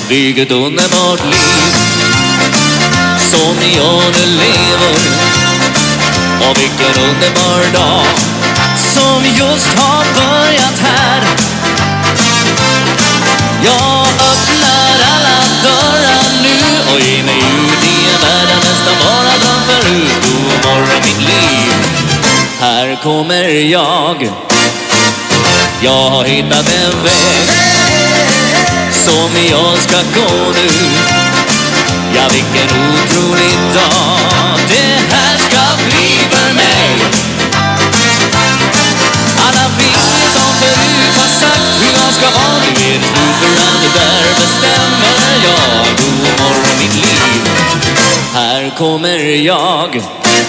Vilket underbart liv som jag nu lever. Och vilken underbar dag som just har börjat här. Jag öppnar alla dörrar nu och ger mig ut i en värld nästan bara dröm förut. God morgon mitt liv, här kommer jag. Jag har hittat en väg som jag ska gå nu. Ja, vilken otrolig dag det här ska bli för mig. Alla vill som förut har sagt hur jag ska vara. Nu är det slut för allt det där bestämmer jag. God morgon mitt liv, här kommer jag.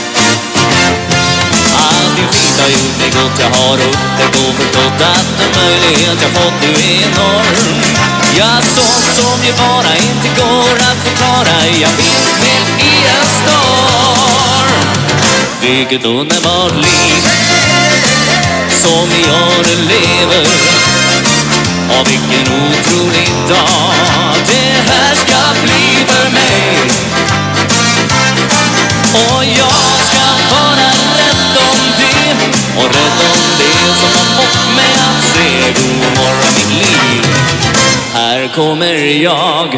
Allting fint har gjort mig gott. Jag har upptäckt och förstått att en möjlighet jag fått nu är enorm. Ja, sånt som ju bara inte går att förklara. Jag finns med i en storm. Vilket underbart liv som jag nu lever. Och vilken otrolig dag det här ska bli för mig. Och jag ska vara rädd om det, och rädd om det som har fått mig att se. God morgon mitt liv, här kommer jag.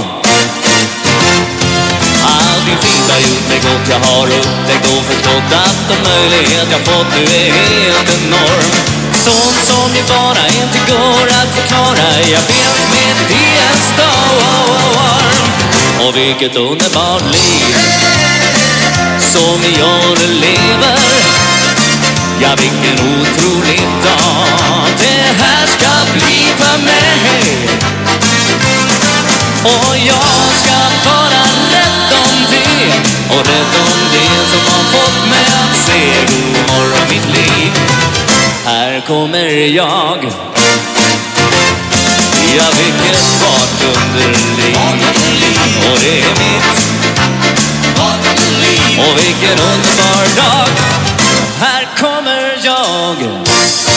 Allting fint har gjort mig gott. Jag har upptäckt och förstått att den möjlighet jag fått nu är helt enorm. Sånt som ju bara inte går att förklara. Jag finns med i en storm. Och vilket underbart liv som jag nu lever. Ja, vilken otrolig dag det här ska bli för mig. Och jag ska vara rädd om det, och rädd om det som har fått mig att se. God morgon mitt liv, här kommer jag. Ja, vilket vatunderliv, och det är mitt. Och vilken underbar dag, här kommer jag.